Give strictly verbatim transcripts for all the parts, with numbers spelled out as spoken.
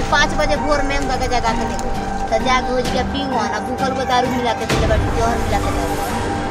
पाँच बजे भोर में हम जगह जगह के देखो तो जाके हो जी पी हुआ ना भूखल को दारू मिला के दिले बड़ी जहर मिला के दारू।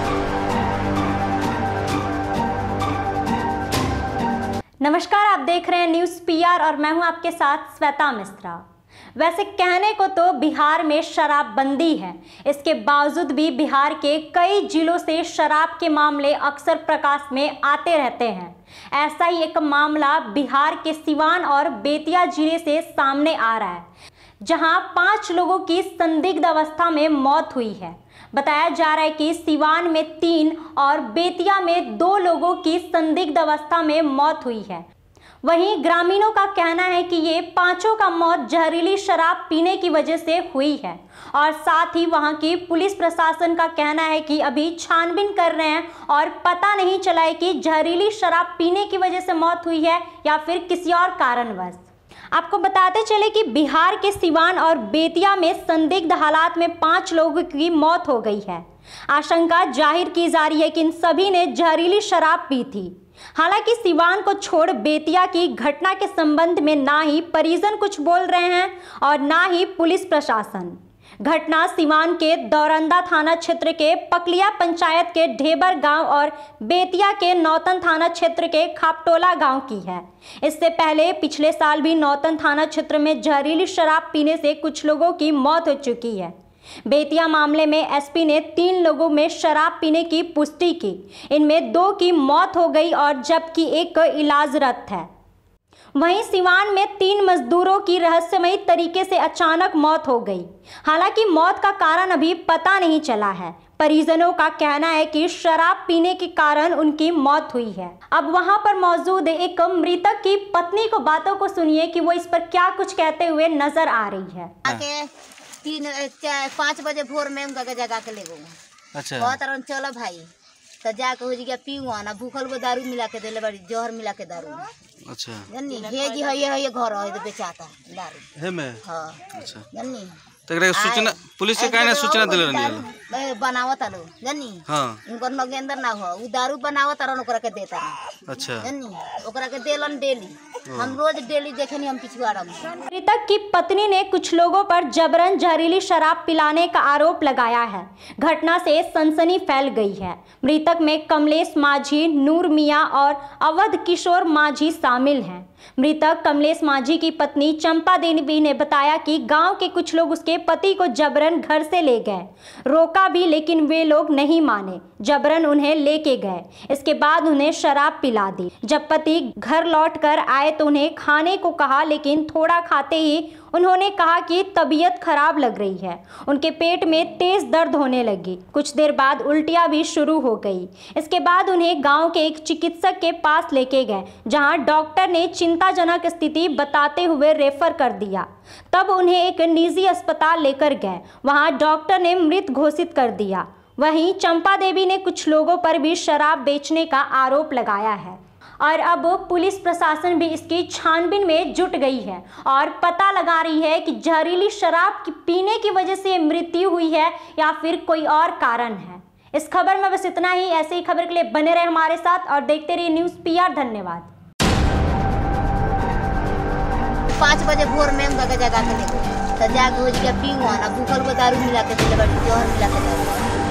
नमस्कार, आप देख रहे हैं न्यूज़ पीआर और मैं हूं आपके साथ श्वेता मिश्रा। वैसे कहने को तो बिहार में शराबबंदी है, इसके बावजूद भी बिहार के कई जिलों से शराब के मामले अक्सर प्रकाश में आते रहते हैं। ऐसा ही एक मामला बिहार के सिवान और बेतिया जिले से सामने आ रहा है, जहां पांच लोगों की संदिग्ध अवस्था में मौत हुई है। बताया जा रहा है कि सिवान में तीन और बेतिया में दो लोगों की संदिग्ध अवस्था में मौत हुई है। वहीं ग्रामीणों का कहना है कि ये पांचों का मौत जहरीली शराब पीने की वजह से हुई है और साथ ही वहां की पुलिस प्रशासन का कहना है कि अभी छानबीन कर रहे हैं और पता नहीं चला है कि जहरीली शराब पीने की वजह से मौत हुई है या फिर किसी और कारणवश। आपको बताते चले कि बिहार के सिवान और बेतिया में संदिग्ध हालात में पांच लोगों की मौत हो गई है। आशंका जाहिर की जा रही है कि इन सभी ने जहरीली शराब पी थी। हालांकि सिवान को छोड़ बेतिया की घटना के संबंध में ना ही परिजन कुछ बोल रहे हैं और ना ही पुलिस प्रशासन। घटना सिवान के दौरंदा थाना क्षेत्र के पकलिया पंचायत के ढेबर गांव और बेतिया के नौतन थाना क्षेत्र के खापटोला गांव की है। इससे पहले पिछले साल भी नौतन थाना क्षेत्र में जहरीली शराब पीने से कुछ लोगों की मौत हो चुकी है। बेतिया मामले में एसपी ने तीन लोगों में शराब पीने की पुष्टि की। इनमें दो की मौत हो गई और जबकि एक इलाजरत है। वहीं सिवान में तीन मजदूरों की रहस्यमयी तरीके से अचानक मौत हो गई। हालांकि मौत का कारण अभी पता नहीं चला है। परिजनों का कहना है कि शराब पीने के कारण उनकी मौत हुई है। अब वहां पर मौजूद एक मृतक की पत्नी को बातों को सुनिए कि वो इस पर क्या कुछ कहते हुए नजर आ रही है। आके तीन पाँच बजे भोर में हम जगह जगह के ले गो। अच्छा। बहुत तरह चलो भाई तो जाके हो जी पी हुआ ना भूखल को दारू मिला के दिले बड़ी जहर मिला के दारू। अच्छा। जन्नी हे जी है ये घर है तो बेचाता दारू। हे में। हां। अच्छा। जन्नी तकरे सूचना पुलिस के काहे सूचना दिले रहनी बनावत आलो जन्नी। हां। उनकर नगेंदर ना हो उ दारू बनावत रन ओकरा के देता। अच्छा। जन्नी ओकरा के देलन डेली हम रोज डेली देखनी हम पिछवाड़ा में। मृतक की पत्नी ने कुछ लोगों पर जबरन जहरीली शराब पिलाने का आरोप लगाया है। घटना से सनसनी फैल गई है। मृतक में कमलेश माझी, नूर मियां और अवध किशोर माझी शामिल हैं। मृतक कमलेश माझी की पत्नी चंपा देवी ने बताया कि गांव के कुछ लोग उसके पति को जबरन घर से ले गए। रोका भी लेकिन वे लोग नहीं माने, जबरन उन्हें लेके गए। इसके बाद उन्हें शराब पिला दी। जब पति घर लौट कर आए तो उन्हें खाने को कहा, लेकिन थोड़ा खाते ही उन्होंने कहा कि तबीयत खराब लग रही है। उनके पेट में तेज दर्द होने लगी। कुछ देर बाद उल्टियां भी शुरू हो गई। इसके बाद उन्हें गांव के एक चिकित्सक के पास लेके गए, जहां डॉक्टर ने चिंताजनक स्थिति बताते हुए रेफर कर दिया। तब उन्हें एक निजी अस्पताल लेकर गए। वहां डॉक्टर ने मृत घोषित कर दिया। वहीं चंपा देवी ने कुछ लोगों पर भी शराब बेचने का आरोप लगाया है और अब पुलिस प्रशासन भी इसकी छानबीन में जुट गई है और पता लगा रही है कि जहरीली शराब की पीने की वजह से मृत्यु हुई है या फिर कोई और कारण है। इस खबर में बस इतना ही। ऐसे ही खबर के लिए बने रहे हमारे साथ और देखते रहिए न्यूज़ पीआर। धन्यवाद। पाँच बजे भोर में हम जगह जगह के देखो तो जाके हो जी पी हुआ ना भूखल को दारू मिला के दिले बड़ी जहर मिला के दारू।